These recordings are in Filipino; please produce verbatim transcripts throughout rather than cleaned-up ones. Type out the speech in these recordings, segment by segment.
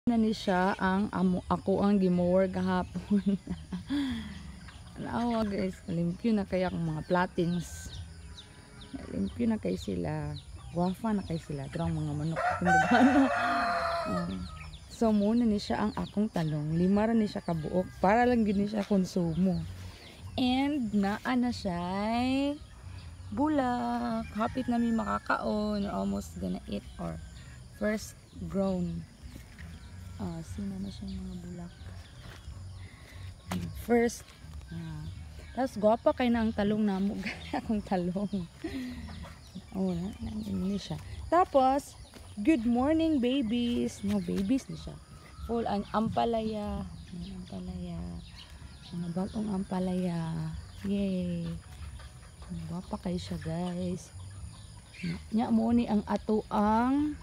na ni siya ang amo, ako ang gimower gahapon. Alawa guys, limpyo na kaya ang mga platings. Limpyo na kay sila. Guwafa na kay sila. Drang mga manok. uh, so muna ni siya ang akong talong. Lima ra ni siya kabuok para lang gini siya konsumo. And naa na siya bulak. Hapit na mi makakaon. Almost gonna eat or first grown. Ah, uh, sino na siya mga bulak. First uh, tapos gwapa kay na ang talong namo. Akong talong. Oh, na, na, siya. Tapos, good morning babies. No, babies na siya. Full ang ampalaya. Ampalaya. Mga bagong ampalaya. Yay. Gwapa kay siya guys. Nya mo ni ang ato ang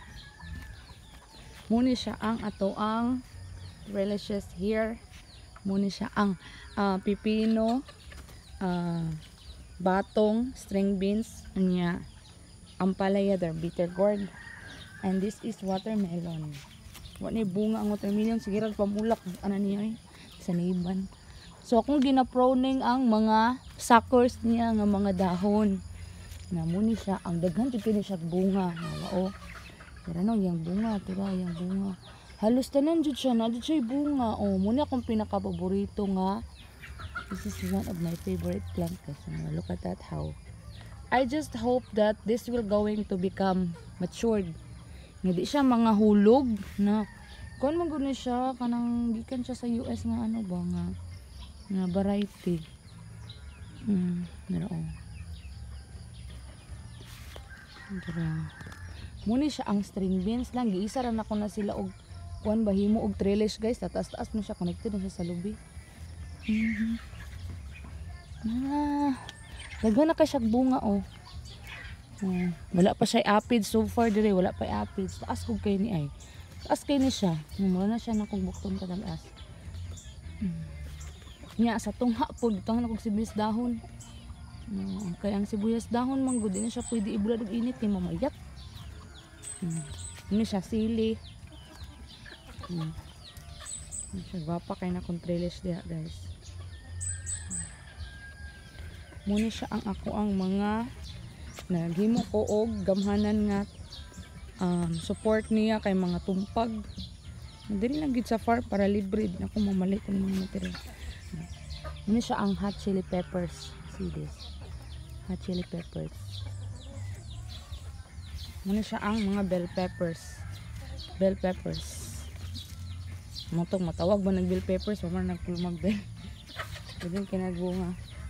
muni siya ang ato ang relicious here. Muni siya ang uh, pipino, uh, batong, string beans, anya ampalaya, der bitter gourd, and this is watermelon. Wa ni bunga ang watermelon, sige ra pamulak ana niya eh, sa niban. So akong gina-pruning ang mga suckers niya nga mga dahon. Na muni siya ang daghan jud kini siya bunga. Oo. Tira no yang bunga, tira yang bunga. Halos tanan jud siya, na jud siya bunga. Oh, muna akong pinaka-paborito nga. This is one of my favorite plant kasi look at that how. I just hope that this will going to become matured. Hindi siya mga hulog na kun man gud siya kanang gikan siya sa U S nga ano ba nga nga variety. Mm, naro. Dira. Muna siya ang string beans lang giisa ra na ko na sila og kuan bahimo og trellis guys, taas-taas na siya, connected na siya sa lubi. Mm-hmm. Ah, daghan na kay siya bunga oh. Uh, wala pa siya apid so far dire, wala pa apid. Taas kog kay ni ay. Taas kay ni siya. Mura na siya na kog bukton ka taas. Hmm. Nya sa tungha pod dito na kog sibuyas dahon. Uh, kay ang sibuyas dahon man gud na siya pwede ibulad og init kay mamayat. Hmm. Ini siya sili. Hmm. Siya gwapa kay na kong trellis diha guys. Muna siya ang ako ang mga naghimo ko og gamhanan nga um, support niya kay mga tumpag. Dili lang gid sa farm para libre na ko mamalit ang mga material. Muna siya ang hot chili peppers. See this. Hot chili peppers. Muna siya ang mga bell peppers. Bell peppers. Matong matawag ba nag bell peppers o man nagpulmag bell. Pwede kinagbunga.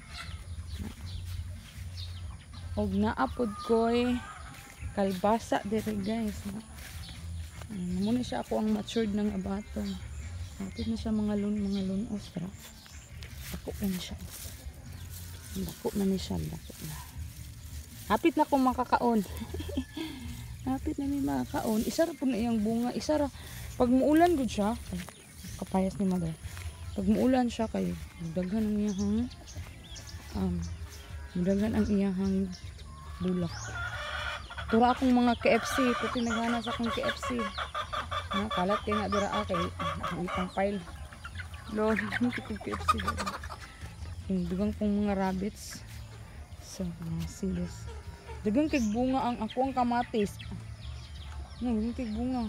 Og naapod ko'y kalbasa dire guys. Um, muna siya ako ang matured ng abatong. Hapit na siya mga lun, mga lunos. Dako na siya. Dako na ni siya. Dako na. Hapit na akong makakaon. Hapit na may makakaon. Isa ra po na iyang bunga. Isa ra. Pag muulan gud siya. Ay, kapayas ni mother. Pag muulan siya kay daghan ang iyang um, daghan ang iyang bulak. Tura akong mga K F C. Puti naghana sa akong K F C. Na, kalat kaya nga dira kay ang ipang pile. Lord, kitong K F C. Yung dugang pong mga rabbits. So, mga silis. Dagang kay bunga ang ako ang kamatis. No, dagang kay bunga.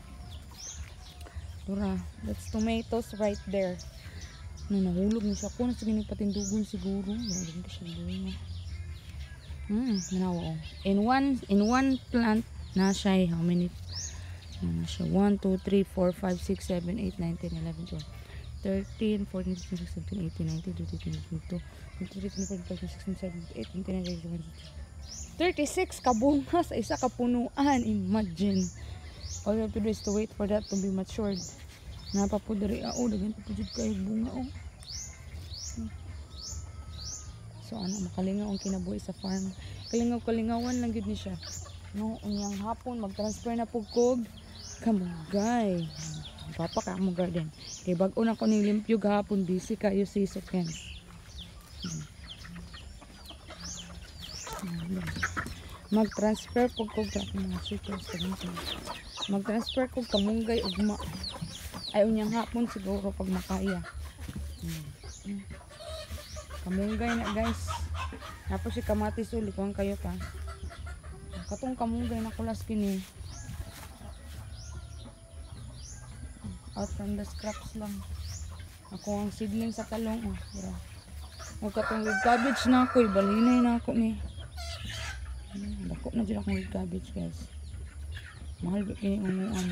Tura, that's tomatoes right there. No, nahulog na siya. Kung nasa patindugon siguro. Nahulog na siya bunga. Hmm, nawa. In one, in one plant, na siya how many? Na siya one, two, three, four, five, six, seven, eight, nine, ten, eleven, twelve, thirteen, fourteen, fifteen, sixteen, seventeen, eighteen, nineteen, twenty, twenty-two, twenty-three, twenty-four, twenty-five, twenty-six, twenty-seven, twenty-eight, twenty-nine, thirty, thirty-six kabunga sa isa kapunuan. Imagine. All you have to do is to wait for that to be matured. Napapudari ako. Dagan papudid kayo bunga oh. So ano, makalingaw ang kinabuhi sa farm. Kalingaw-kalingawan lang yun ni siya. No, unyang hapon, mag-transfer na pugkog. Kamugay. Papa ka mo garden. Kaya bago na ko ning limpyo gahapon, busy kayo si Sukens. Mag-transfer pugkog sa mga sukens. mag-transfer ko kamunggay ugma. Ay unyang hapon siguro pag makaya. Hmm. Hmm. Kamunggay na guys. Tapos si kamatis ulit kuhan kayo pa. Katong kamunggay na kulas kini. Out from the scraps lang. Ako ang seedling sa talong. Oh, bro. O katong with cabbage na ako. Balinay na ako ni. Hmm, dako na dyan akong with cabbage guys. Mahal ba kini umuan.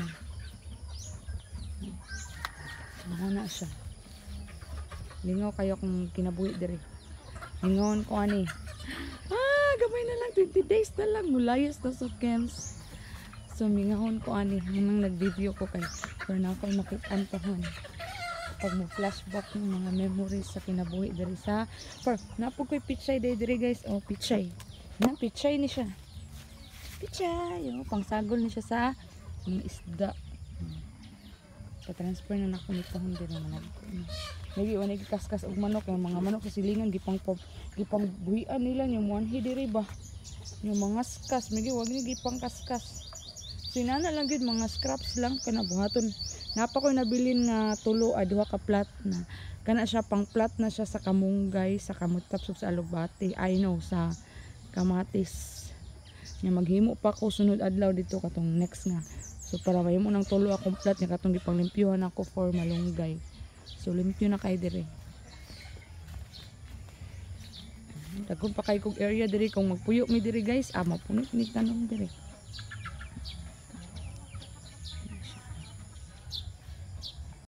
Mahal na siya. Lingaw kayo kung kinabuhi diri. Lingawan ko ani. Ah, gamay na lang. twenty days na lang. Mulayas na sa camps. So, mingahon ko ani. Nang nag-video ko kay. Pero na ako makikantahan. Pag mo flashback ng mga memories sa kinabuhi diri sa. Pero, napog ko'y pichay diri diri guys. Oh, pichay. Na, pichay ni siya. Pichay. Oh, pangsagol ni siya sa mga isda. Hmm. Pa-transfer na ako nito. Hindi na manag ko. Lagi wala kaskas og manok yung mga manok sa silingan gipang pop gipang buhian nila yung manhi diri ba yung mga skas magi wag ni gipang kaskas sinana lang gid mga scraps lang kana buhaton napa ko nabilin nga tulo ay duha ka plat na kana siya pang plat na siya sa kamunggay sa kamutap sa alubati I know sa kamatis nya maghimo pa ko sunod adlaw dito katong next nga so para mahimo nang tulo akong plat nya katong gipang limpyuhan ako for malunggay. So, limpyo na kayo diri. Dagkon pa kayo kong area diri. Kung magpuyo mi diri guys, ah, mapunit ni tanong diri.